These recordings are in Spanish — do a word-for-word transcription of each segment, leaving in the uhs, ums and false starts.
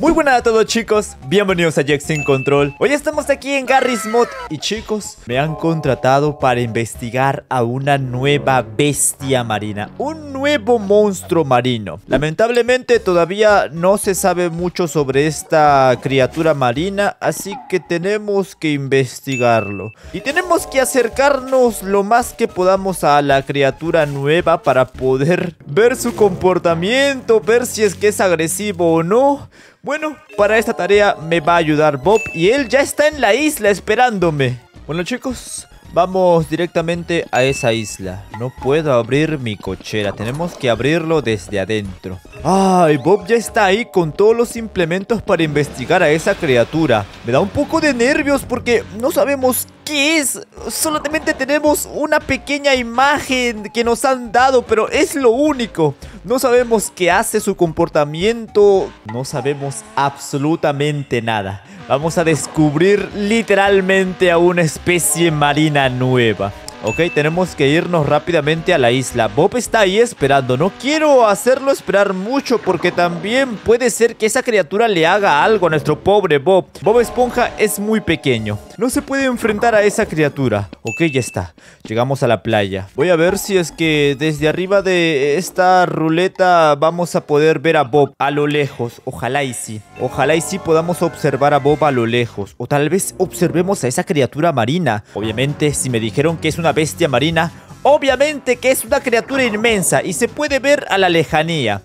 Muy buenas a todos, chicos, bienvenidos a Jax in Control. Hoy estamos aquí en Garry's Mod y, chicos, me han contratado para investigar a una nueva bestia marina, un nuevo monstruo marino. Lamentablemente todavía no se sabe mucho sobre esta criatura marina, así que tenemos que investigarlo. Y tenemos que acercarnos lo más que podamos a la criatura nueva para poder ver su comportamiento, ver si es que es agresivo o no. Bueno, para esta tarea me va a ayudar Bob y él ya está en la isla esperándome. Bueno, chicos, vamos directamente a esa isla. No puedo abrir mi cochera, tenemos que abrirlo desde adentro. Ay, Bob ya está ahí con todos los implementos para investigar a esa criatura. Me da un poco de nervios porque no sabemos qué es. Solamente tenemos una pequeña imagen que nos han dado, pero es lo único. No sabemos qué hace, su comportamiento. No sabemos absolutamente nada. Vamos a descubrir literalmente a una especie marina nueva. Ok, tenemos que irnos rápidamente a la isla. Bob está ahí esperando. No quiero hacerlo esperar mucho porque también puede ser que esa criatura le haga algo a nuestro pobre Bob. Bob Esponja es muy pequeño. No se puede enfrentar a esa criatura. Ok, ya está. Llegamos a la playa. Voy a ver si es que desde arriba de esta ruleta vamos a poder ver a Bob a lo lejos. Ojalá y sí. Ojalá y sí podamos observar a Bob a lo lejos. O tal vez observemos a esa criatura marina. Obviamente, si me dijeron que es una bestia marina, obviamente que es una criatura inmensa y se puede ver a la lejanía,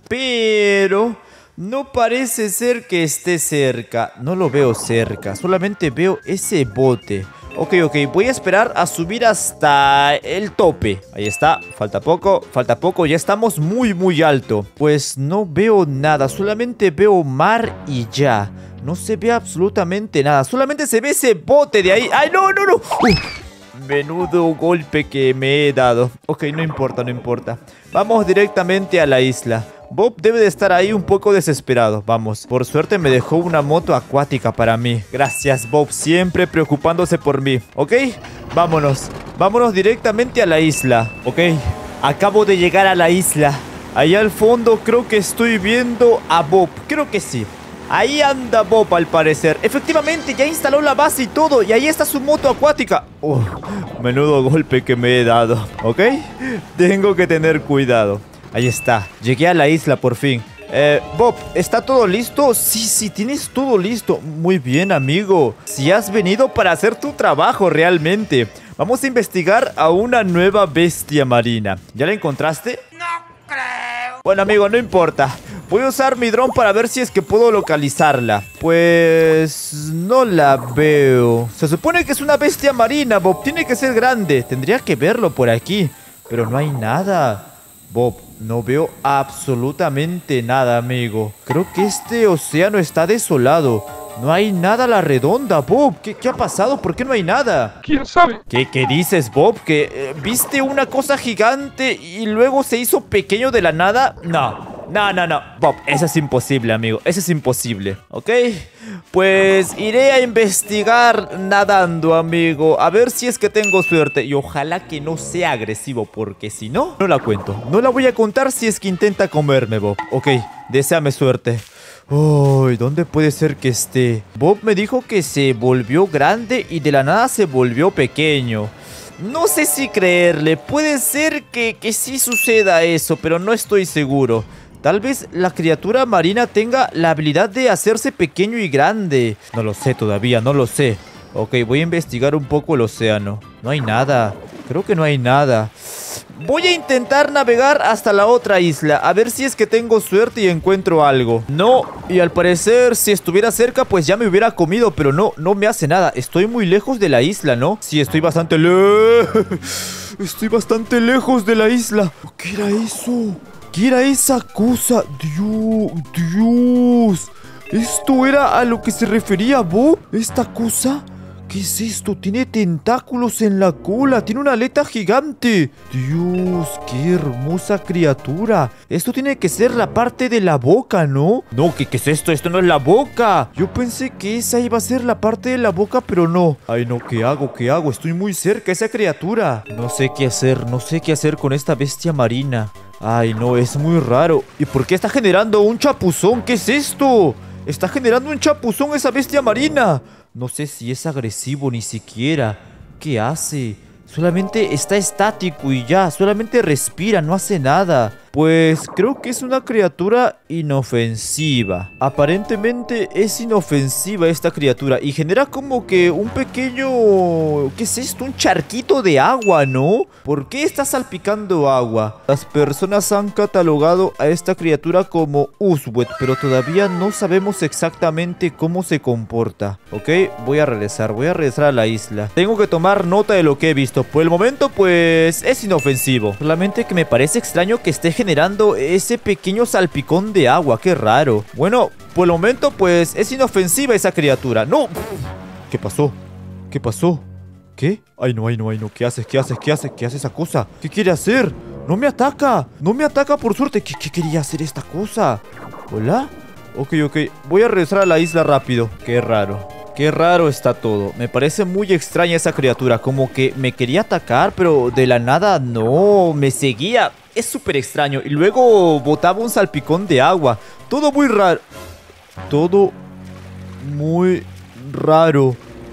pero no parece ser que esté cerca. No lo veo cerca, solamente veo ese bote. Ok, ok, voy a esperar a subir hasta el tope. Ahí está, falta poco, falta poco, ya estamos muy muy alto. Pues no veo nada, solamente veo mar y ya. No se ve absolutamente nada, solamente se ve ese bote de ahí. ¡Ay, no, no, no! Uh. Menudo golpe que me he dado. Ok, no importa, no importa. Vamos directamente a la isla. Bob debe de estar ahí un poco desesperado. Vamos, por suerte me dejó una moto acuática para mí. Gracias, Bob, siempre preocupándose por mí. Ok, vámonos. Vámonos directamente a la isla. Ok, acabo de llegar a la isla. Ahí al fondo creo que estoy viendo a Bob. Creo que sí. Ahí anda Bob al parecer. Efectivamente, ya instaló la base y todo. Y ahí está su moto acuática. Uh, menudo golpe que me he dado. ¿Ok? Tengo que tener cuidado. Ahí está. Llegué a la isla por fin. Eh, Bob, ¿está todo listo? Sí, sí, tienes todo listo. Muy bien, amigo. Si has venido para hacer tu trabajo realmente. Vamos a investigar a una nueva bestia marina. ¿Ya la encontraste? No creo. Bueno, amigo, no importa. Voy a usar mi dron para ver si es que puedo localizarla. Pues no la veo. Se supone que es una bestia marina, Bob. Tiene que ser grande. Tendría que verlo por aquí. Pero no hay nada. Bob, no veo absolutamente nada, amigo. Creo que este océano está desolado. No hay nada a la redonda, Bob. ¿Qué, qué ha pasado? ¿Por qué no hay nada? ¿Quién sabe? ¿Qué, qué dices, Bob? ¿Que eh, viste una cosa gigante y luego se hizo pequeño de la nada? No. No, no, no, Bob, eso es imposible, amigo. Eso es imposible, ¿ok? Pues iré a investigar nadando, amigo. A ver si es que tengo suerte. Y ojalá que no sea agresivo, porque si no, no la cuento. No la voy a contar si es que intenta comerme, Bob. Ok, deséame suerte. Uy, ¿dónde puede ser que esté? Bob me dijo que se volvió grande y de la nada se volvió pequeño. No sé si creerle. Puede ser que, que sí suceda eso, pero no estoy seguro. Tal vez la criatura marina tenga la habilidad de hacerse pequeño y grande. No lo sé todavía, no lo sé. Ok, voy a investigar un poco el océano. No hay nada. Creo que no hay nada. Voy a intentar navegar hasta la otra isla. A ver si es que tengo suerte y encuentro algo. No, y al parecer si estuviera cerca pues ya me hubiera comido. Pero no, no me hace nada. Estoy muy lejos de la isla, ¿no? Sí, estoy bastante lejos. Estoy bastante lejos de la isla. ¿Qué era eso? ¿Qué era esa cosa? Dios, Dios. ¿Esto era a lo que se refería Bob? ¿Esta cosa? ¿Qué es esto? Tiene tentáculos en la cola. Tiene una aleta gigante. Dios, qué hermosa criatura. Esto tiene que ser la parte de la boca, ¿no? No, ¿qué, qué es esto? Esto no es la boca. Yo pensé que esa iba a ser la parte de la boca, pero no. Ay, no, ¿qué hago? ¿Qué hago? Estoy muy cerca a esa criatura. No sé qué hacer. No sé qué hacer con esta bestia marina. Ay, no, es muy raro. ¿Y por qué está generando un chapuzón? ¿Qué es esto? Está generando un chapuzón esa bestia marina. No sé si es agresivo ni siquiera. ¿Qué hace? Solamente está estático y ya. Solamente respira, no hace nada. Pues creo que es una criatura inofensiva. Aparentemente es inofensiva esta criatura y genera como que un pequeño... ¿Qué es esto? Un charquito de agua, ¿no? ¿Por qué está salpicando agua? Las personas han catalogado a esta criatura como Uzwet, pero todavía no sabemos exactamente cómo se comporta. Ok, voy a regresar, voy a regresar a la isla. Tengo que tomar nota de lo que he visto. Por el momento, pues, es inofensivo. Solamente que me parece extraño que esté generando ese pequeño salpicón de agua. Qué raro. Bueno, por el momento pues es inofensiva esa criatura. ¡No! ¿Qué pasó? ¿Qué pasó? ¿Qué? Ay no, ay no, ay no. ¿Qué haces? ¿Qué haces? ¿Qué haces? ¿Qué hace esa cosa? ¿Qué quiere hacer? No me ataca. No me ataca por suerte. ¿Qué, qué quería hacer esta cosa? ¿Hola? Ok, ok. Voy a regresar a la isla rápido. Qué raro. Qué raro está todo. Me parece muy extraña esa criatura. Como que me quería atacar, pero de la nada no. Me seguía. Es súper extraño. Y luego botaba un salpicón de agua. Todo muy raro. Todo muy raro.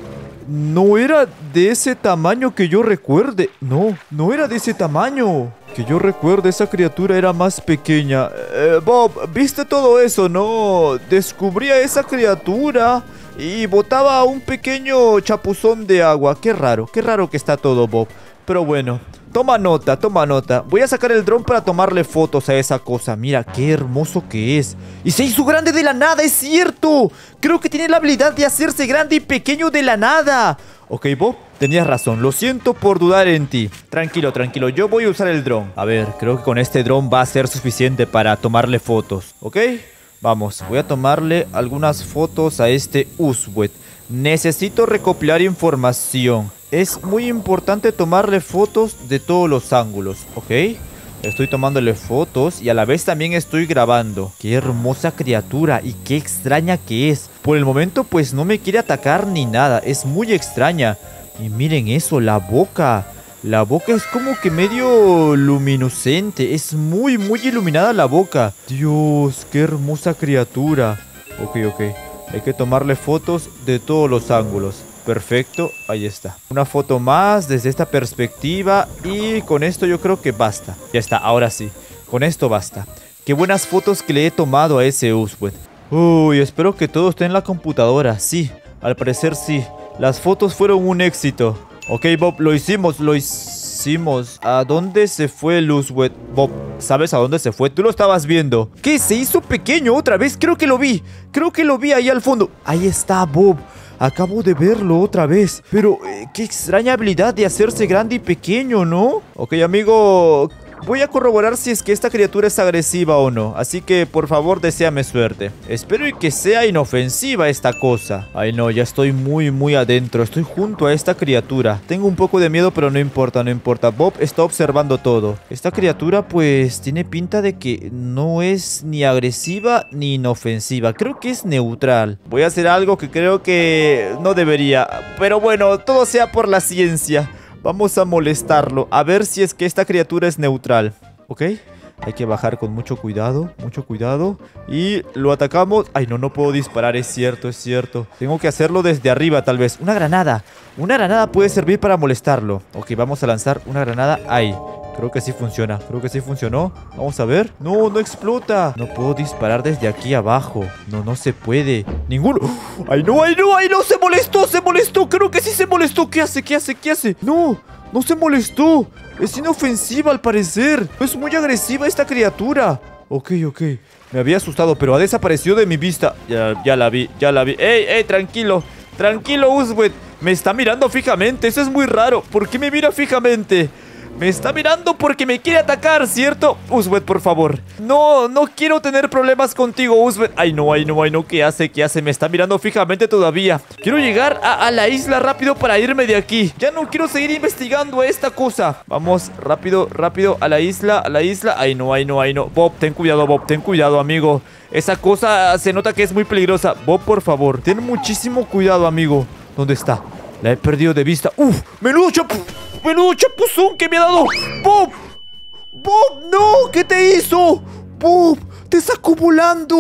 No era de ese tamaño que yo recuerde. No, no era de ese tamaño. Que yo recuerde, esa criatura era más pequeña. Eh, Bob, ¿viste todo eso, no? Descubrí a esa criatura y botaba un pequeño chapuzón de agua. Qué raro, qué raro que está todo, Bob. Pero bueno, toma nota, toma nota. Voy a sacar el dron para tomarle fotos a esa cosa. Mira, qué hermoso que es. Y se hizo grande de la nada, es cierto. Creo que tiene la habilidad de hacerse grande y pequeño de la nada. Ok, Bob, tenías razón. Lo siento por dudar en ti. Tranquilo, tranquilo. Yo voy a usar el dron. A ver, creo que con este dron va a ser suficiente para tomarle fotos. ¿Ok? Vamos, voy a tomarle algunas fotos a este Uzwet. Necesito recopilar información. Es muy importante tomarle fotos de todos los ángulos, ¿ok? Estoy tomándole fotos y a la vez también estoy grabando. Qué hermosa criatura y qué extraña que es. Por el momento pues no me quiere atacar ni nada. Es muy extraña. Y miren eso, la boca. La boca es como que medio luminiscente. Es muy, muy iluminada la boca. Dios, qué hermosa criatura. Ok, ok. Hay que tomarle fotos de todos los ángulos. Perfecto, ahí está. Una foto más desde esta perspectiva. Y con esto yo creo que basta. Ya está, ahora sí. Con esto basta. Qué buenas fotos que le he tomado a ese Uzwet. Uy, espero que todo esté en la computadora. Sí, al parecer sí. Las fotos fueron un éxito. Ok, Bob, lo hicimos, lo hicimos. ¿A dónde se fue el Uzwet? Bob, ¿sabes a dónde se fue? Tú lo estabas viendo. ¿Qué? Se hizo pequeño otra vez. Creo que lo vi. Creo que lo vi ahí al fondo. Ahí está, Bob. Acabo de verlo otra vez. Pero, eh, qué extraña habilidad de hacerse grande y pequeño, ¿no? Ok, amigo, voy a corroborar si es que esta criatura es agresiva o no. Así que, por favor, deséame suerte. Espero y que sea inofensiva esta cosa. Ay, no, ya estoy muy, muy adentro. Estoy junto a esta criatura. Tengo un poco de miedo, pero no importa, no importa. Bob está observando todo. Esta criatura, pues, tiene pinta de que no es ni agresiva ni inofensiva. Creo que es neutral. Voy a hacer algo que creo que no debería. Pero bueno, todo sea por la ciencia. Vamos a molestarlo, a ver si es que esta criatura es neutral. ¿Ok? Hay que bajar con mucho cuidado, mucho cuidado. Y lo atacamos. Ay, no, no puedo disparar, es cierto, es cierto. Tengo que hacerlo desde arriba, tal vez. Una granada. Una granada puede servir para molestarlo. Ok, vamos a lanzar una granada ahí. Creo que sí funciona, creo que sí funcionó. Vamos a ver. No, no explota. No puedo disparar desde aquí abajo. No, no se puede. Ninguno. ¡Ay, no, ay, no, ay, no! ¡Se molestó, se molestó! Creo que sí se molestó. ¿Qué hace, qué hace, qué hace? No, no se molestó. Es inofensiva al parecer. Es muy agresiva esta criatura. Ok, ok. Me había asustado, pero ha desaparecido de mi vista. Ya, ya la vi, ya la vi. ¡Ey, ey! Tranquilo. Tranquilo, Uzwet. Me está mirando fijamente. Eso es muy raro. ¿Por qué me mira fijamente? Me está mirando porque me quiere atacar, ¿cierto? Uzwet, por favor. No, no quiero tener problemas contigo, Uzwet. Ay, no, ay, no, ay, no. ¿Qué hace? ¿Qué hace? Me está mirando fijamente todavía. Quiero llegar a, a la isla rápido para irme de aquí. Ya no quiero seguir investigando esta cosa. Vamos, rápido, rápido a la isla, a la isla. Ay, no, ay, no, ay, no. Bob, ten cuidado, Bob, ten cuidado, amigo. Esa cosa se nota que es muy peligrosa. Bob, por favor, ten muchísimo cuidado, amigo. ¿Dónde está? La he perdido de vista. ¡Uf! ¡Menudo chapu! ¡Menudo chapuzón que me ha dado! ¡Bob! ¡Bob! ¡No! ¿Qué te hizo? ¡Bob! ¡Te está acumulando!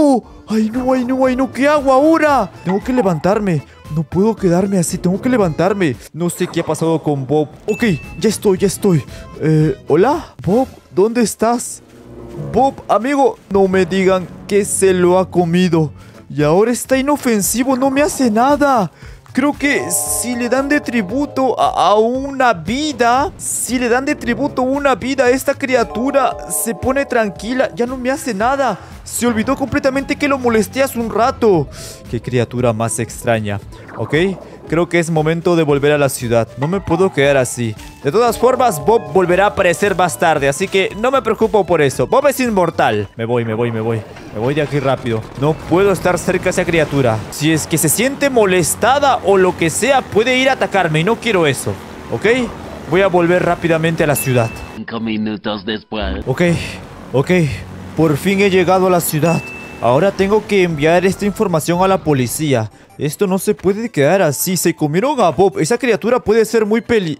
¡Ay, no, ay, no, ay, no! ¿Qué hago ahora? Tengo que levantarme. No puedo quedarme así, tengo que levantarme. No sé qué ha pasado con Bob. Ok, ya estoy, ya estoy. Eh, ¿hola? Bob, ¿dónde estás? Bob, amigo, no me digan que se lo ha comido. Y ahora está inofensivo, no me hace nada. Creo que si le dan de tributo a, a una vida, si le dan de tributo a una vida a esta criatura, se pone tranquila, ya no me hace nada. Se olvidó completamente que lo molesté hace un rato. Qué criatura más extraña. Ok, creo que es momento de volver a la ciudad. No me puedo quedar así. De todas formas, Bob volverá a aparecer más tarde, así que no me preocupo por eso. Bob es inmortal. Me voy, me voy, me voy. Me voy de aquí rápido. No puedo estar cerca de esa criatura. Si es que se siente molestada o lo que sea, puede ir a atacarme y no quiero eso. ¿Ok? Voy a volver rápidamente a la ciudad. Cinco minutos después. Ok, ok. Por fin he llegado a la ciudad. Ahora tengo que enviar esta información a la policía. Esto no se puede quedar así. Se comieron a Bob. Esa criatura puede ser muy peli...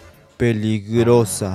peligrosa.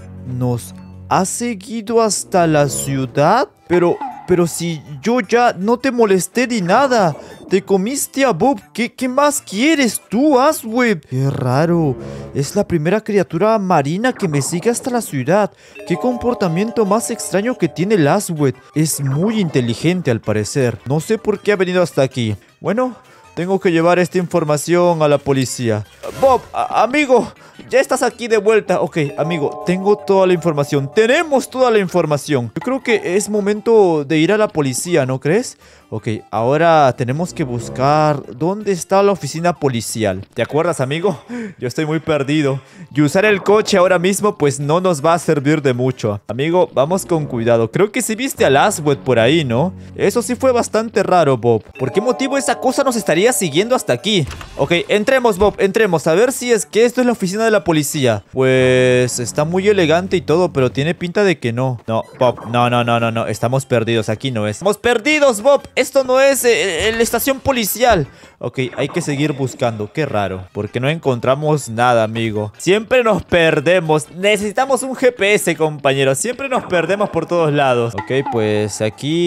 ¿Nos ha seguido hasta la ciudad? Pero... Pero si yo ya no te molesté ni nada. Te comiste a Bob. ¿Qué, qué más quieres tú, Aswed? Qué raro. Es la primera criatura marina que me sigue hasta la ciudad. Qué comportamiento más extraño que tiene el Aswed. Es muy inteligente al parecer. No sé por qué ha venido hasta aquí. Bueno, tengo que llevar esta información a la policía. Bob, amigo, ya estás aquí de vuelta. Ok, amigo, tengo toda la información. Tenemos toda la información. Yo creo que es momento de ir a la policía, ¿no crees? Ok, ahora tenemos que buscar dónde está la oficina policial. ¿Te acuerdas, amigo? Yo estoy muy perdido. Y usar el coche ahora mismo pues no nos va a servir de mucho. Amigo, vamos con cuidado. Creo que sí viste al Aswed por ahí, ¿no? Eso sí fue bastante raro, Bob. ¿Por qué motivo esa cosa nos estaría siguiendo hasta aquí? Ok, entremos, Bob, entremos. A ver si es que esto es la oficina de la policía. Pues está muy elegante y todo, pero tiene pinta de que no. No, Bob, no, no, no, no, no. Estamos perdidos, aquí no es. ¡Estamos perdidos, Bob! Esto no es eh, la estación policial. Ok, hay que seguir buscando. Qué raro, porque no encontramos nada, amigo. Siempre nos perdemos. Necesitamos un G P S, compañero. Siempre nos perdemos por todos lados. Ok, pues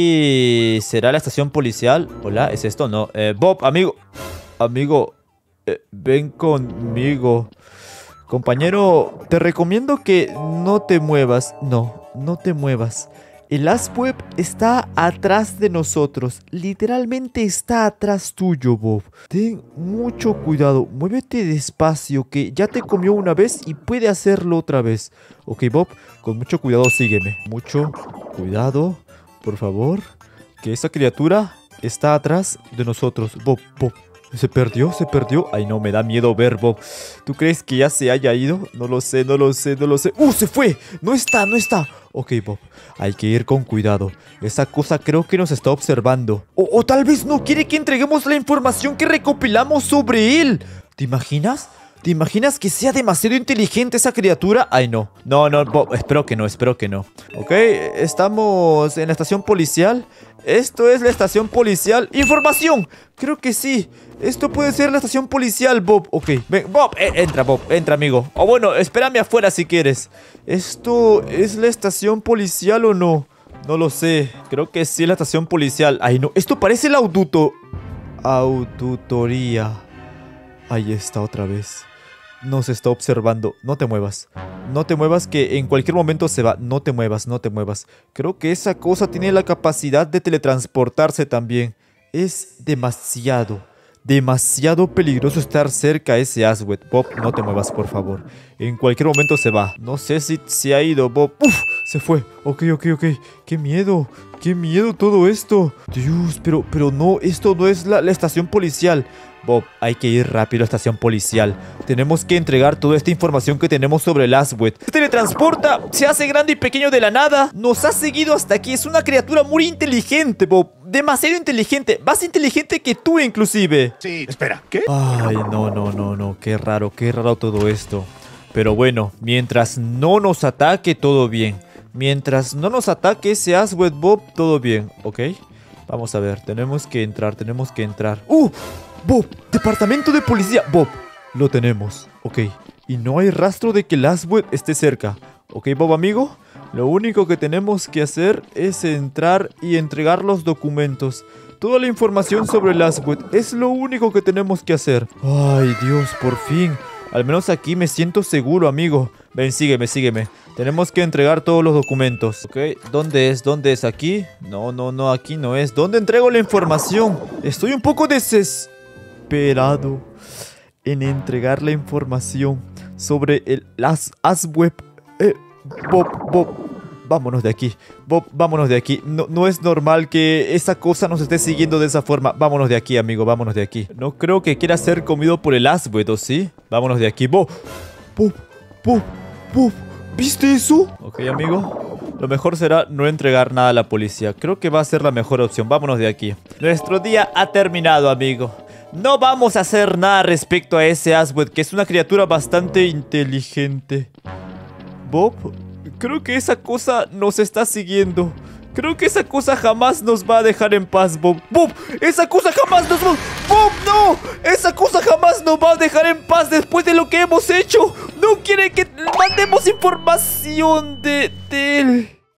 aquí será la estación policial. Hola, ¿es esto? No. Eh, Bob, amigo. Amigo, eh, ven conmigo. Compañero, te recomiendo que no te muevas. No, no te muevas. El Aswed está atrás de nosotros. Literalmente está atrás tuyo, Bob. Ten mucho cuidado. Muévete despacio, que ya te comió una vez y puede hacerlo otra vez. Ok, Bob, con mucho cuidado sígueme. Mucho cuidado, por favor. Que esa criatura está atrás de nosotros. Bob, Bob. ¿Se perdió? ¿Se perdió? Ay, no, me da miedo ver, Bob. ¿Tú crees que ya se haya ido? No lo sé, no lo sé, no lo sé. ¡Uh! ¡Se fue! ¡No está, no está! Ok, Bob, hay que ir con cuidado. Esa cosa creo que nos está observando. O, o tal vez no quiere que entreguemos la información que recopilamos sobre él. ¿Te imaginas? ¿Te imaginas que sea demasiado inteligente esa criatura? Ay, no. No, no, Bob, espero que no, espero que no. Ok, estamos en la estación policial. Esto es la estación policial. ¡Información! Creo que sí. Esto puede ser la estación policial, Bob. Ok, ven, Bob, eh, entra, Bob, entra, amigo. O bueno, espérame afuera si quieres. ¿Esto es la estación policial o no? No lo sé. Creo que sí es la estación policial. Ay, no. Esto parece la auduto... Auditoría. Ahí está otra vez. Nos está observando. No te muevas. No te muevas que en cualquier momento se va. No te muevas, no te muevas. Creo que esa cosa tiene la capacidad de teletransportarse también. Es demasiado, demasiado peligroso estar cerca a ese Aswed. Bob, no te muevas, por favor. En cualquier momento se va. No sé si se ha ido, Bob. ¡Uf! Se fue. Ok, ok, ok. ¡Qué miedo! ¡Qué miedo todo esto! Dios, pero, pero no, esto no es la, la estación policial. Bob, hay que ir rápido a la estación policial. Tenemos que entregar toda esta información que tenemos sobre el Aswed. Se teletransporta, se hace grande y pequeño de la nada. Nos ha seguido hasta aquí. Es una criatura muy inteligente, Bob. Demasiado inteligente. Más inteligente que tú, inclusive. Sí, espera, ¿qué? Ay, no, no, no, no. Qué raro, qué raro todo esto. Pero bueno, mientras no nos ataque, todo bien. Mientras no nos ataque ese Aswed, Bob, todo bien, ¿ok? Vamos a ver, tenemos que entrar, tenemos que entrar. ¡Uh! Bob, departamento de policía. Bob, lo tenemos. Ok, y no hay rastro de que el Aswed esté cerca. Ok, Bob, amigo, lo único que tenemos que hacer es entrar y entregar los documentos. toda la información sobre el Aswed. Es lo único que tenemos que hacer. Ay, Dios, por fin. Al menos aquí me siento seguro, amigo. Ven, sígueme, sígueme. Tenemos que entregar todos los documentos. Ok, ¿dónde es? ¿Dónde es? ¿Aquí? No, no, no, aquí no es. ¿Dónde entrego la información? Estoy un poco desesperado en entregar la información sobre el As Aswed. Eh, Bob, Bob, vámonos de aquí. Bob, vámonos de aquí. No, no es normal que esa cosa nos esté siguiendo de esa forma. Vámonos de aquí, amigo, vámonos de aquí. No creo que quiera ser comido por el Aswed, ¿o sí? Vámonos de aquí. Bob, Bob, Bob, Bob. ¿Viste eso? Ok, amigo. Lo mejor será no entregar nada a la policía. Creo que va a ser la mejor opción. Vámonos de aquí. Nuestro día ha terminado, amigo. No vamos a hacer nada respecto a ese Aswed, que es una criatura bastante inteligente. Bob, creo que esa cosa nos está siguiendo. Creo que esa cosa jamás nos va a dejar en paz, Bob. ¡Bob! ¡Esa cosa jamás nos va... ¡Bob, no! ¡Esa cosa jamás nos va a dejar en paz después de lo que hemos hecho! ¡No quiere que mandemos información de, de él!